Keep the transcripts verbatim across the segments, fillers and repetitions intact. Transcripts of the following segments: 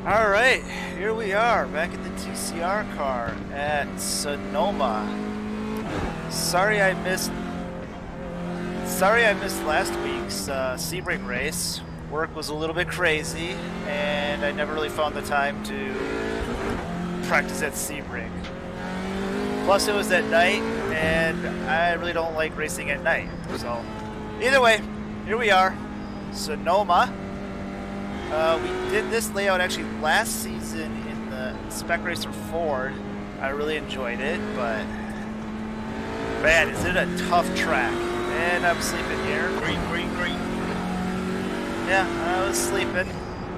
Alright, here we are, back at the T C R car at Sonoma. Sorry I missed... Sorry I missed last week's uh, Sebring race. Work was a little bit crazy, and I never really found the time to practice at Sebring. Plus it was at night, and I really don't like racing at night. So, either way, here we are, Sonoma. Uh, we did this layout actually last season in the Spec Racer Ford. I really enjoyed it, but man, is it a tough track. And I'm sleeping here. Green, green, green. Yeah, I was sleeping.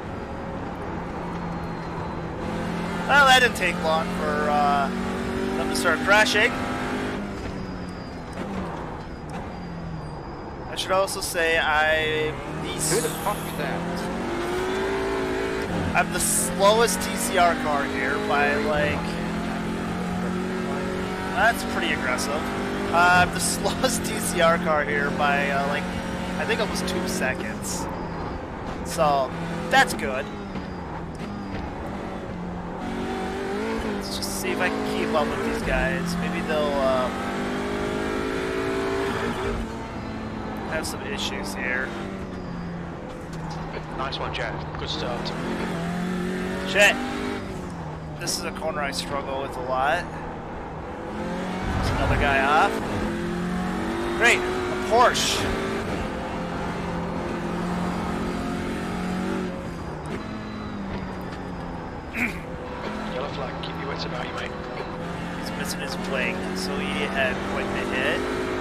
Well, that didn't take long for uh, them to start crashing. I should also say I... Who the fuck is that? I'm the slowest T C R car here by like... That's pretty aggressive. Uh, I'm the slowest T C R car here by uh, like, I think almost two seconds. So, that's good. Let's just see if I can keep up with these guys. Maybe they'll um, have some issues here. Nice one, Jeff. Good start. Shit. This is a corner I struggle with a lot. There's another guy off. Great. A Porsche. Yellow flag. Keep your wits about you, mate. He's missing his wing, so he had quite the hit.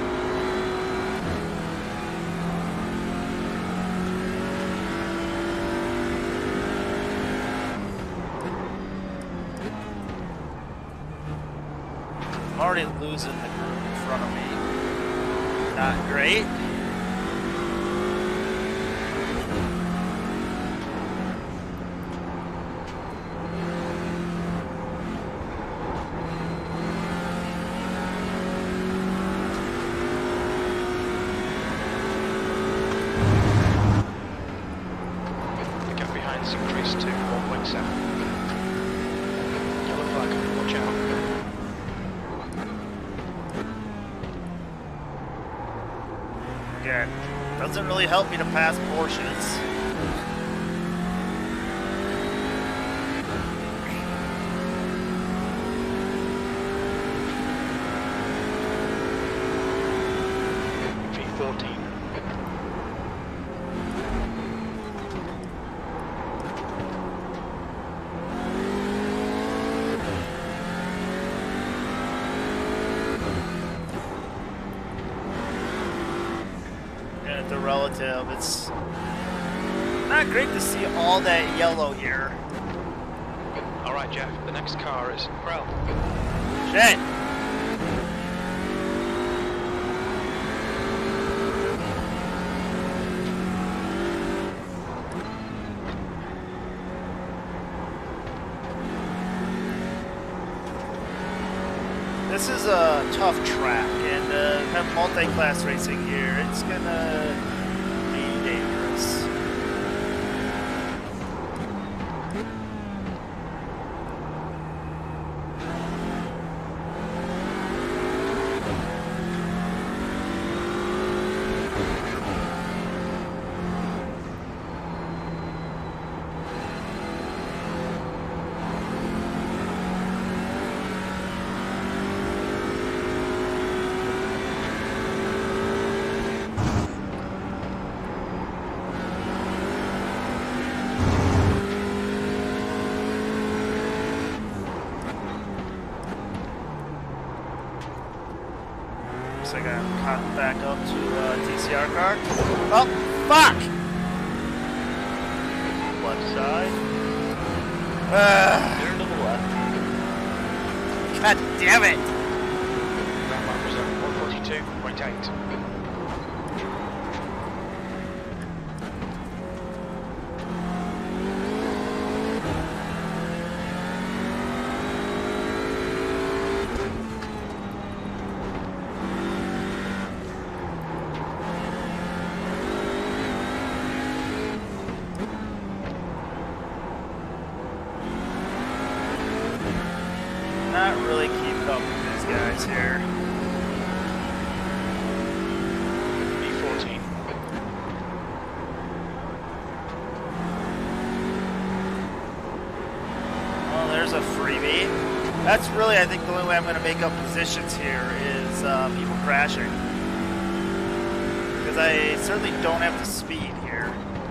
I'm already losing the group in front of me. Not great. The gap behind has increased to one point seven. Yellow flag. Watch out. Yeah, doesn't really help me to pass Porsches. V fourteen. And the relative, it's not great to see all that yellow here. Alright, Jeff. The next car is Krell. Shit! This is a tough track, and uh, have multi-class racing here. It's gonna be dangerous. Looks like I'm caught back up to uh, T C R car. Oh, fuck! Left side. Uh, Turn to the left. God damn it! Lap lap was at one forty-two point eight. guys here. B fourteen. Well, there's a freebie. That's really, I think, the only way I'm going to make up positions here is uh, people crashing. Because I certainly don't have the speed here.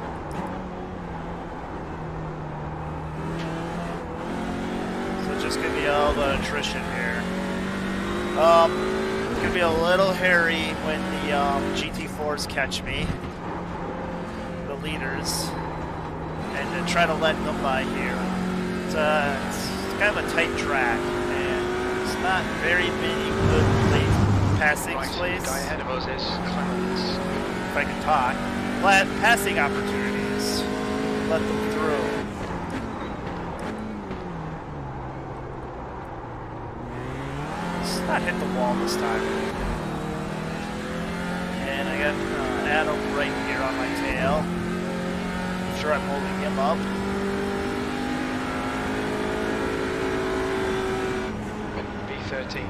So it's just going to be all about attrition here. Um, it's going to be a little hairy when the um, G T fours catch me. The leaders. And to try to let them by here. It's, uh, it's kind of a tight track, and there's not very many good place, passing Right, plays. the guy ahead of us is Clemens. If I can talk, Pla passing opportunities. Let them through. Let's not hit the wall this time. And I got uh, Adam right here on my tail. I'm sure I'm holding him up. B thirteen.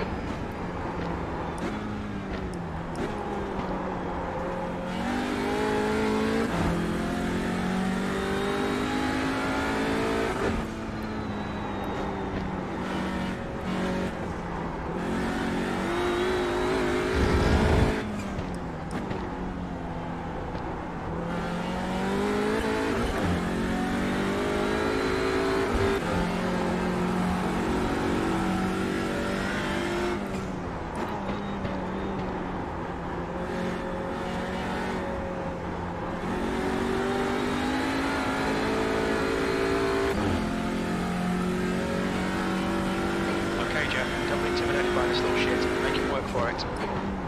Don't be intimidated by this little shit. Make him work for it.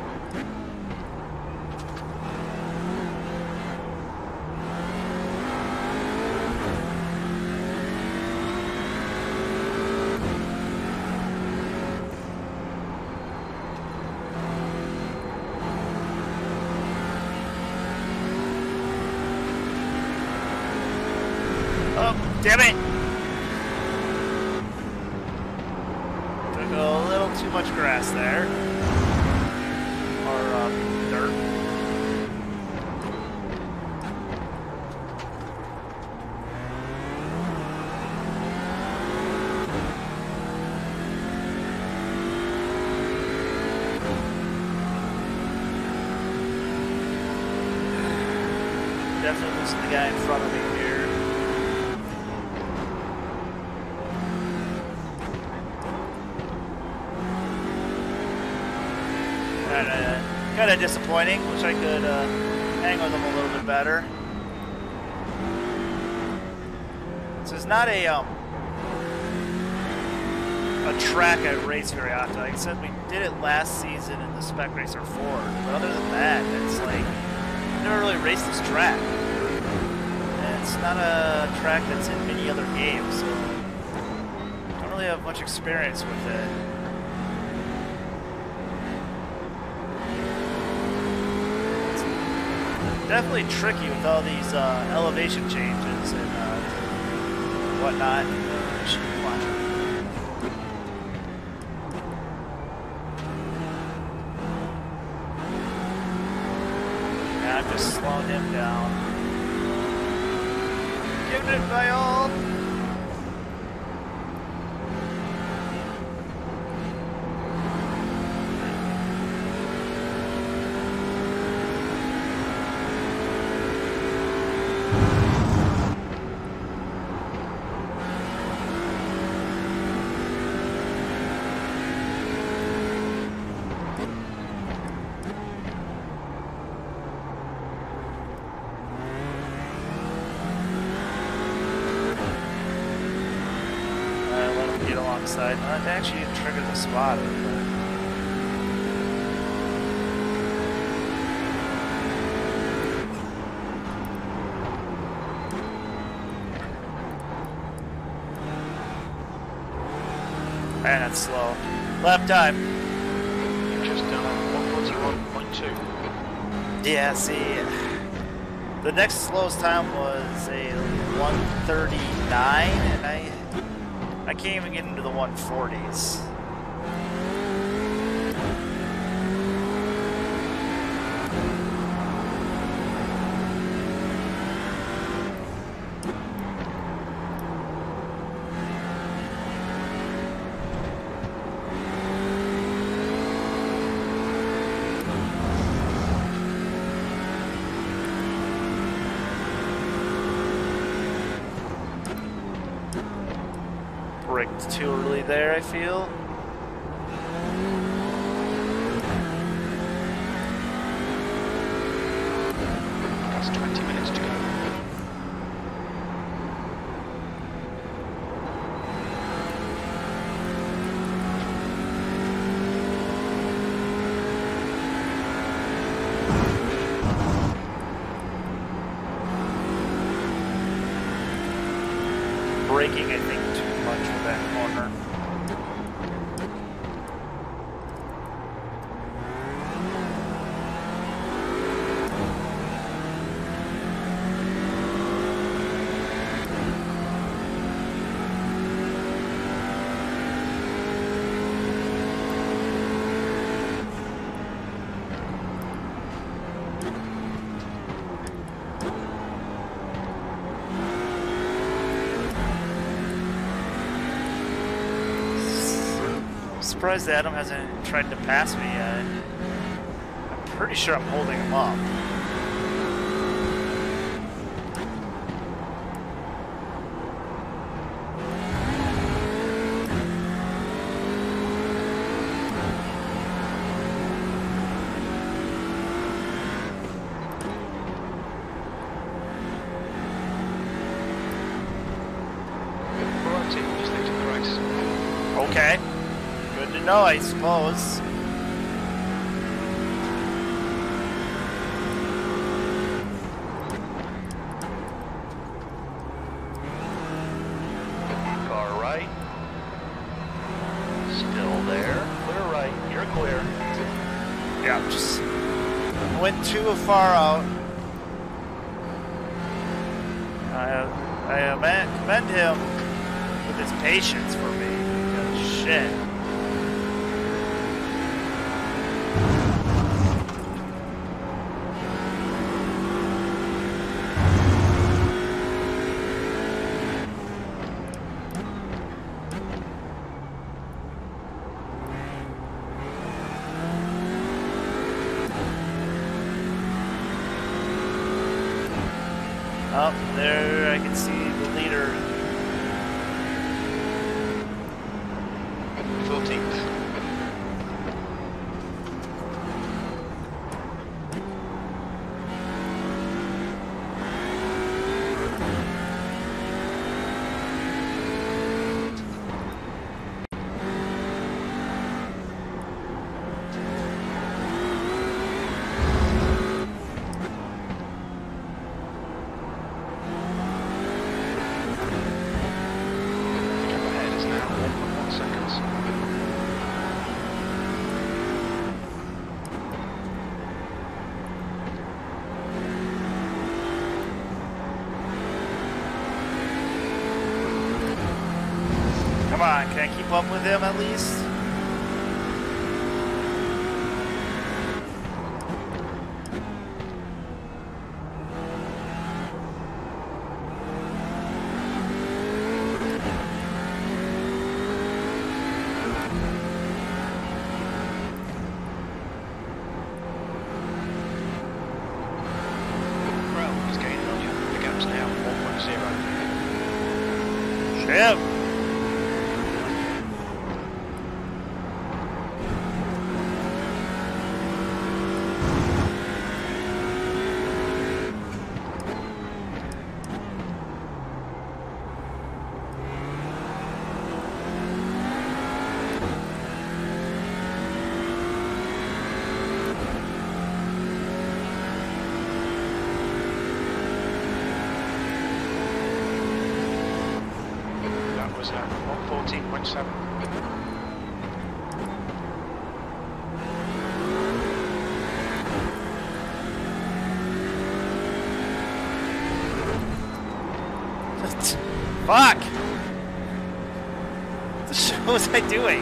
Oh, damn it! A little too much grass there. Or um, dirt. Definitely losing the guy in front of me here. Kind of disappointing. Wish I could uh, hang with them a little bit better. So it's not a um, a track I race very often. Like I said, we did it last season in the Spec Racer four, but other than that, it's like I've never really raced this track. And it's not a track that's in many other games, so I don't really have much experience with it. Definitely tricky with all these uh, elevation changes and uh, whatnot. Come on. Yeah, I'm just slowing him down. Giving it my all. Alongside. Not to actually trigger the spotter, but man, that's slow. Lap time. You've just done one forty-one point two. Yeah, see, the next slowest time was a one thirty-nine, and I I can't even get into the one forties. Braked too early there, I feel. That's twenty minutes to go. Braking, I think, too much for that corner. Surprised Adam hasn't tried to pass me yet. I'm pretty sure I'm holding him up. Right, team, just leaving the race. Okay. Good to know, I suppose. Car right. Still there. Clear right. You're clear. Yeah, just went too far out. I, I commend him with his patience for me. Because shit. Up there, I can see the leader. fourteenth. Come on, can I keep up with him at least? Well, he's gaining on you. The gap's now one point zero. Shit. That was uh, one fourteen point seven. Fuck! What the shit was I doing?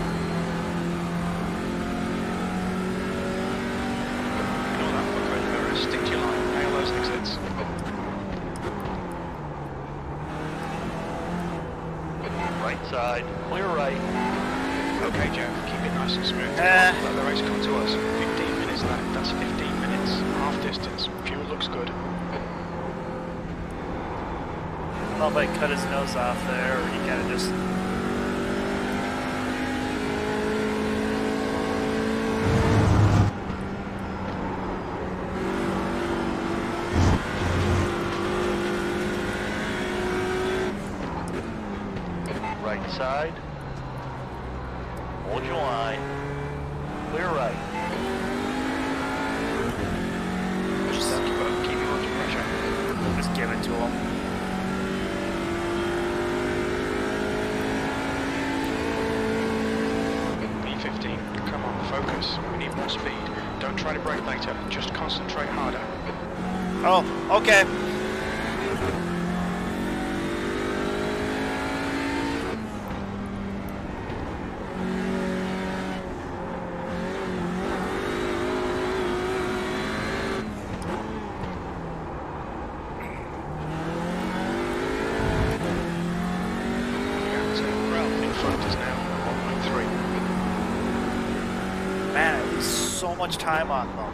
Ignore that fucker in the mirror. side, clear right. Okay, Jeff, keep it nice and smooth. Eh. Let the race come to us. fifteen minutes left, that's fifteen minutes. Half distance, fuel looks good. I'll like cut his nose off there, or he kind of just. Right side. Hold your line. Clear right. Just uh, keep, uh, keep your engine pressure. Just give it to him. B fifteen, come on, focus. We need more speed. Don't try to brake later, just concentrate harder. Oh, okay. Yeah, so Ralph in front is now one point three. Man, I lose so much time on them.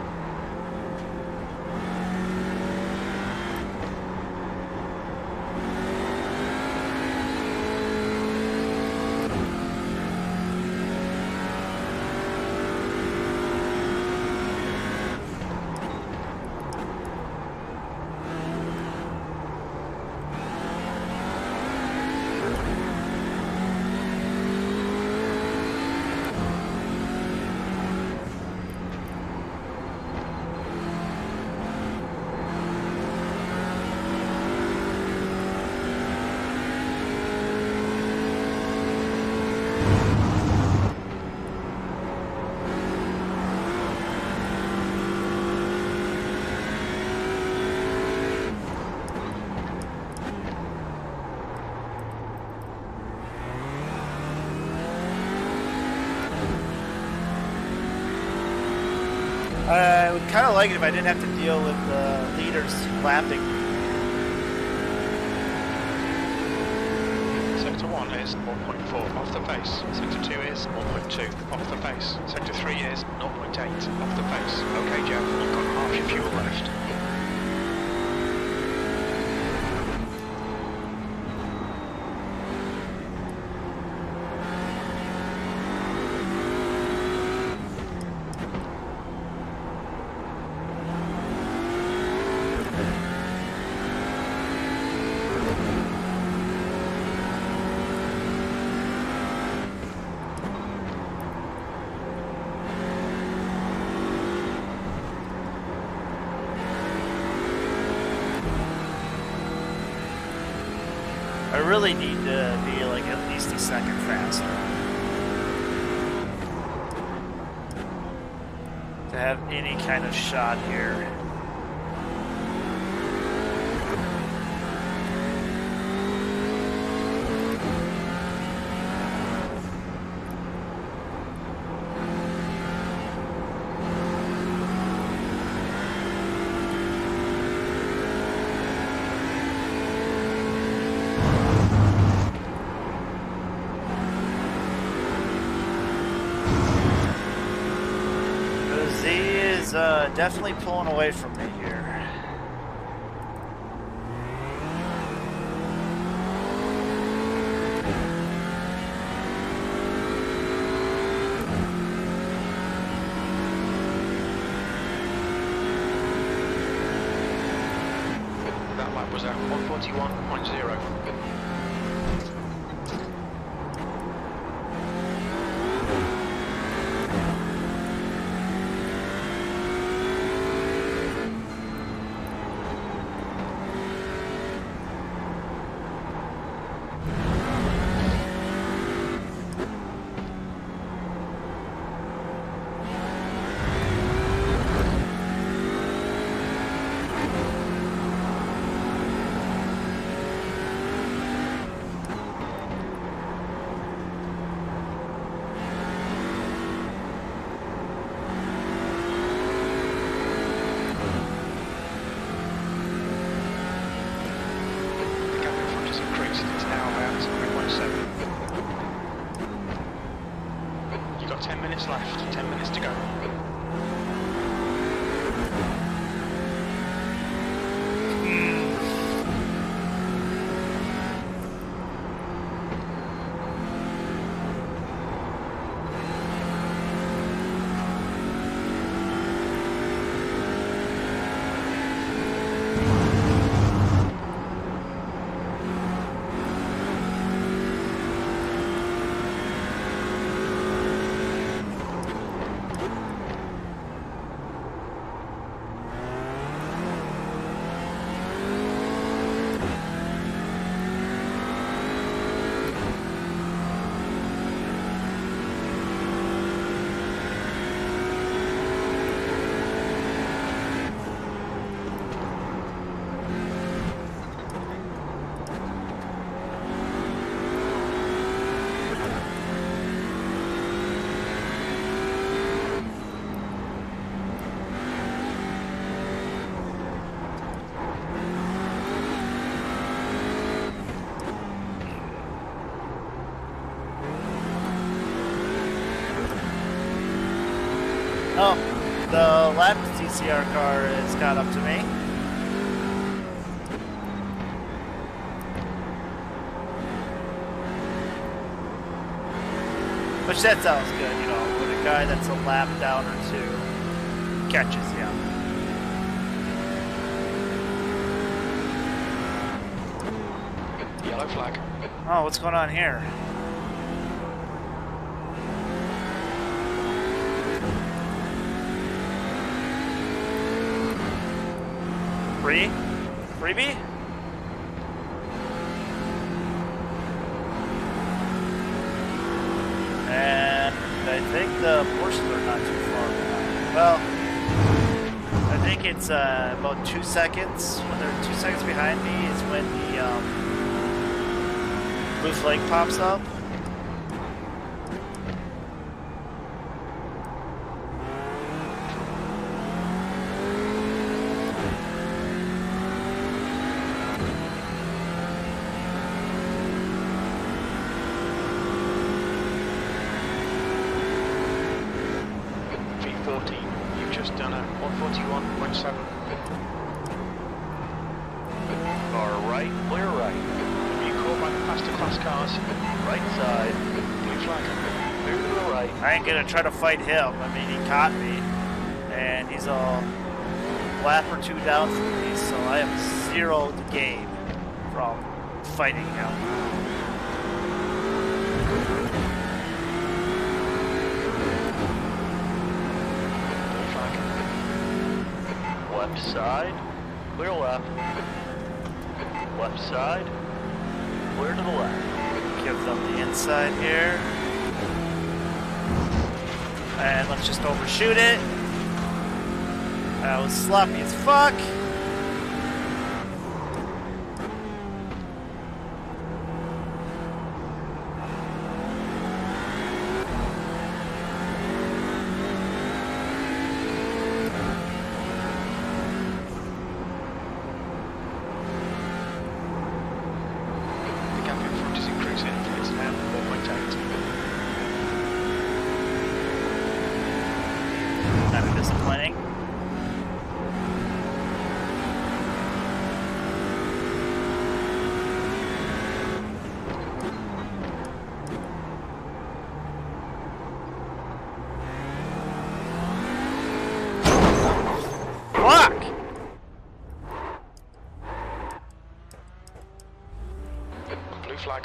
I would kind of like it if I didn't have to deal with the leaders lapping. Sector one is one point four off the pace. Sector two is one point two off the pace. Sector three is zero point eight off the pace. Okay, Jeff, you've got half your fuel left. I really need to be like at least a second faster to have any kind of shot here. Z is uh, definitely pulling away from me here. That lap was at one forty-one point zero. Oh, the lap T C R car has caught up to me. Which that sounds good, you know, with a guy that's a lap down or two catches you. Yellow flag. Oh, what's going on here? Free? Freebie? And I think the Porsches are not too far behind. Well, I think it's uh, about two seconds. When they're two seconds behind me is when the um, blue flag pops up. You've just done a one forty-one point seven. Car right, clear right. You caught by the faster class cars. Right side. Blue flag. Move to the right. I ain't gonna try to fight him. I mean, he caught me, and he's a lap or two down from me, so I have zero to gain from fighting him. Left side, clear left. Left side, clear to the left. Give them the inside here. And let's just overshoot it. That was sloppy as fuck. Kind of disappointing. Fuck! Blue flag.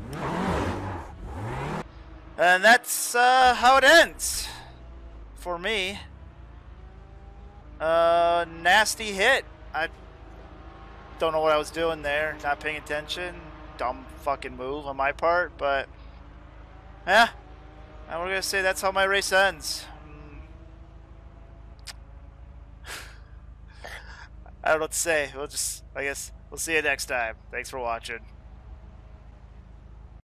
And that's uh, how it ends for me. Uh, nasty hit. I don't know what I was doing there. Not paying attention. Dumb fucking move on my part, but yeah. And we're gonna say that's how my race ends. I don't know what to say. We'll just, I guess, we'll see you next time. Thanks for watching.